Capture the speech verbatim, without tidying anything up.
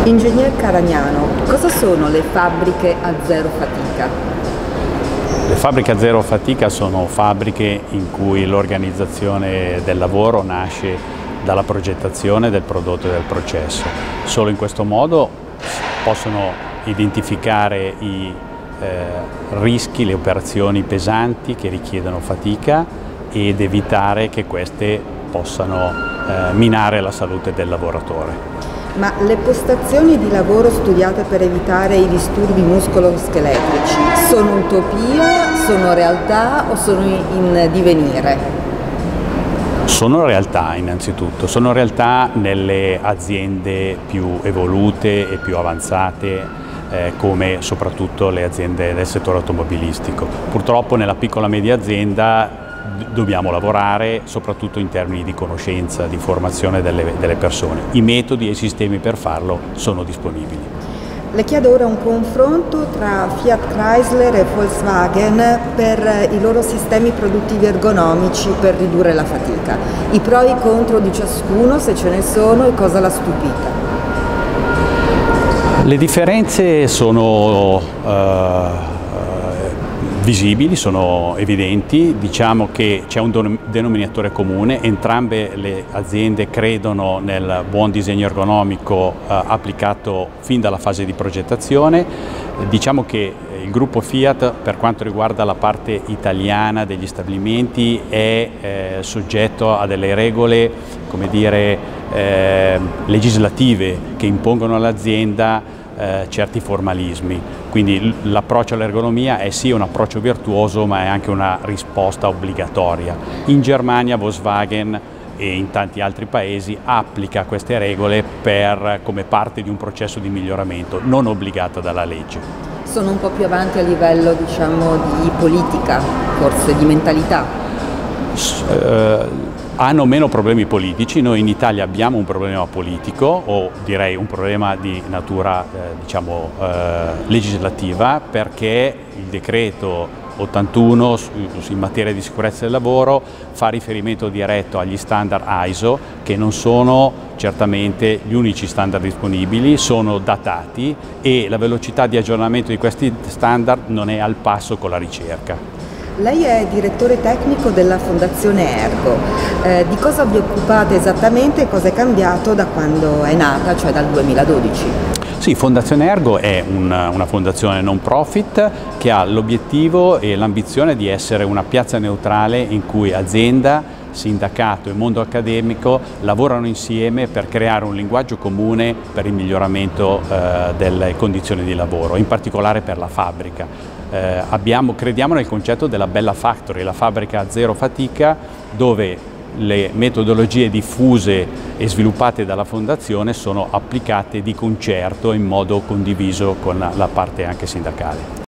Ingegner Caragnano, cosa sono le fabbriche a zero fatica? Le fabbriche a zero fatica sono fabbriche in cui l'organizzazione del lavoro nasce dalla progettazione del prodotto e del processo. Solo in questo modo possono identificare i eh, rischi, le operazioni pesanti che richiedono fatica ed evitare che queste possano eh, minare la salute del lavoratore. Ma le postazioni di lavoro studiate per evitare i disturbi muscolo-scheletrici sono utopia, sono realtà o sono in divenire? Sono realtà innanzitutto, sono realtà nelle aziende più evolute e più avanzate eh, come soprattutto le aziende del settore automobilistico. Purtroppo nella piccola e media azienda dobbiamo lavorare soprattutto in termini di conoscenza, di formazione delle, delle persone. I metodi e i sistemi per farlo sono disponibili. Le chiedo ora un confronto tra Fiat Chrysler e Volkswagen per i loro sistemi produttivi ergonomici per ridurre la fatica. I pro e i contro di ciascuno, se ce ne sono, e cosa l'ha stupita? Le differenze sono uh, visibili, sono evidenti. Diciamo che c'è un denominatore comune, entrambe le aziende credono nel buon disegno ergonomico eh, applicato fin dalla fase di progettazione. Diciamo che il gruppo Fiat, per quanto riguarda la parte italiana degli stabilimenti, è eh, soggetto a delle regole, come dire, eh, legislative che impongono all'azienda Eh, certi formalismi, quindi l'approccio all'ergonomia è sì un approccio virtuoso ma è anche una risposta obbligatoria. In Germania Volkswagen e in tanti altri paesi applica queste regole per, come parte di un processo di miglioramento, non obbligata dalla legge. Sono un po' più avanti a livello, diciamo, di politica, forse di mentalità? S eh, hanno meno problemi politici. Noi in Italia abbiamo un problema politico, o direi un problema di natura eh, diciamo, eh, legislativa, perché il decreto ottantuno in materia di sicurezza del lavoro fa riferimento diretto agli standard I S O, che non sono certamente gli unici standard disponibili, sono datati e la velocità di aggiornamento di questi standard non è al passo con la ricerca. Lei è direttore tecnico della Fondazione Ergo. Eh, di cosa vi occupate esattamente e cosa è cambiato da quando è nata, cioè dal duemiladodici? Sì, Fondazione Ergo è una, una fondazione non profit che ha l'obiettivo e l'ambizione di essere una piazza neutrale in cui azienda, sindacato e mondo accademico lavorano insieme per creare un linguaggio comune per il miglioramento eh, delle condizioni di lavoro, in particolare per la fabbrica. Eh, abbiamo, crediamo nel concetto della bella factory, la fabbrica a zero fatica, dove le metodologie diffuse e sviluppate dalla Fondazione sono applicate di concerto in modo condiviso con la parte anche sindacale.